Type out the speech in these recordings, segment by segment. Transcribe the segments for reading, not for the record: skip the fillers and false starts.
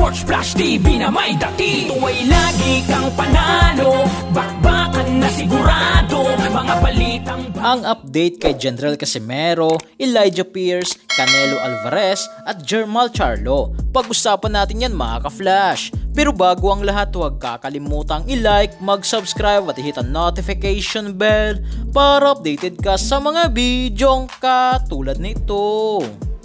Sports Flash TV na may dati. Ito ay lagi kang panalo, bakbakan na sigurado, mga balitang... Ang update kay Jandrell Casimero, Elijah Pierce, Canelo Alvarez at Jermall Charlo. Pag-usapan natin yan mga ka-flash. Pero bago ang lahat, huwag kakalimutang i-like, mag-subscribe at i-hit ang notification bell para updated ka sa mga bidyong katulad nito.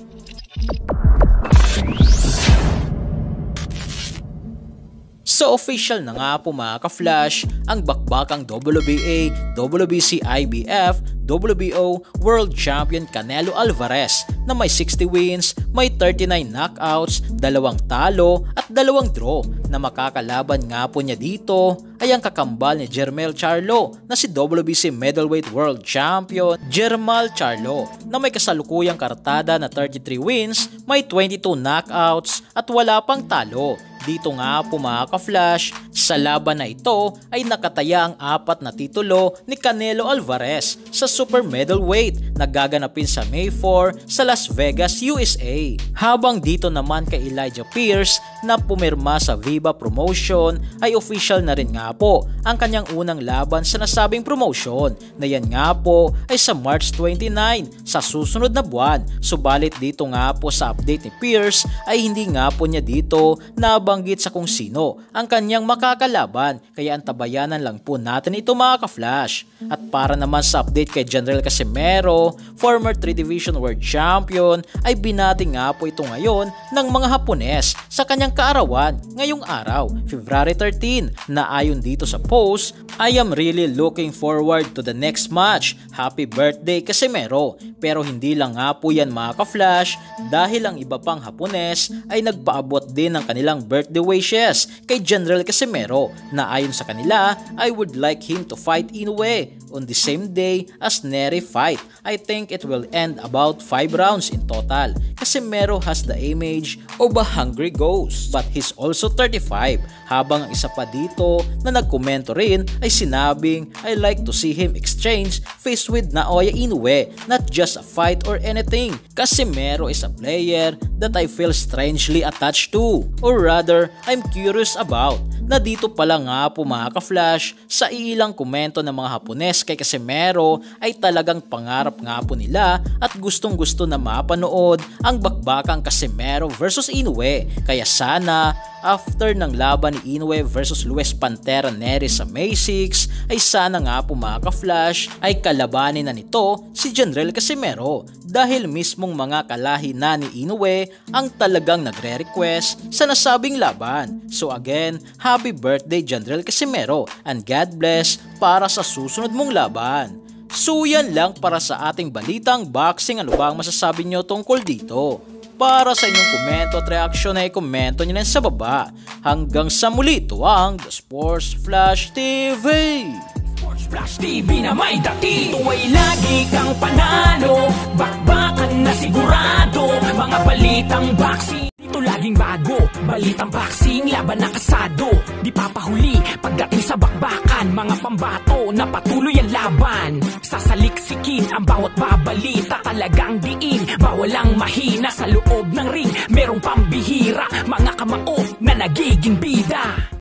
So official na nga po mga ka-flash ang bakbakang WBA, WBC IBF, WBO World Champion Canelo Alvarez na may 60 wins, may 39 knockouts, 2 talo at 2 draw na makakalaban nga po niya dito ay ang kakambal ni Jermall Charlo na si WBC Middleweight World Champion Jermall Charlo na may kasalukuyang kartada na 33 wins, may 22 knockouts at wala pang talo. Dito nga po mga ka-flash, sa laban na ito ay nakataya ang 4 na titulo ni Canelo Alvarez sa super middleweight na gaganapin sa May 4 sa Las Vegas, USA. Habang dito naman kay Elijah Pierce na pumirma sa Viva Promotion ay official na rin nga po ang kanyang unang laban sa nasabing promotion na yan nga po ay sa March 29 sa susunod na buwan. Subalit dito nga po sa update ni Pierce ay hindi nga po niya dito nabanggit sa kung sino ang kanyang makakalaban, kaya antabayanan lang po natin ito mga ka-flash. At para naman sa update kay Jandrell Casimero, former 3 Division World Champion, ay binati nga po ito ngayon ng mga Hapones sa kanyang kaarawan ngayong araw, February 13, na ayon dito sa post, I am really looking forward to the next match. Happy birthday Casimero. Pero hindi lang nga po yan mga ka-flash dahil ang iba pang Hapones ay nagpaabot din ng kanilang birthday wishes kay Jandrell Casimero na ayon sa kanila, I would like him to fight Inoue on the same day as Nery fight. I think it will end about 5 rounds in total. Casimero has the image of a hungry ghost but he's also 35. Habang ang isa pa dito na nagkomento rin ay sinabing I like to see him exchange face with Naoya Inoue, not just a fight or anything. Casimero is a player that I feel strangely attached to, or rather I'm curious about. Na dito pala nga po mga ka-flash sa ilang komento ng mga Hapones kay Casimero ay talagang pangarap nga po nila at gustong gusto na mapanood ang bakbakang Casimero versus Inoue. Kaya sana after ng laban ni Inoue versus Luis Pantera Nery sa May 6 ay sana nga po mga ka-flash ay kalabanin na nito si Jandrell Casimero dahil mismong mga kalahi na ni Inoue ang talagang nagre-request sa nasabing laban. So again, happy birthday Jandrell Casimero and God bless para sa susunod mong laban. So yan lang para sa ating balitang boxing. Ano ba ang masasabi nyo tungkol dito? Para sa inyong komento at reaksyon ay komento nyo lang sa baba. Hanggang sa muli, ito ang The Sports Flash TV. Sports Flash TV na may dati. Ito ay lagi kang panalo, bakbakan na sigurado, mga balitang boxing. Ito laging bago, balitang boxing, laban na kasado. Di papahuli pagdating sa bakbakan, mga pambato na patuloy ang laban. Sasaliksikin ang bawat babalita, talagang diin, bawalang mahina sa loob ng ring. Merong pambihira, mga kamao na nagiging bida.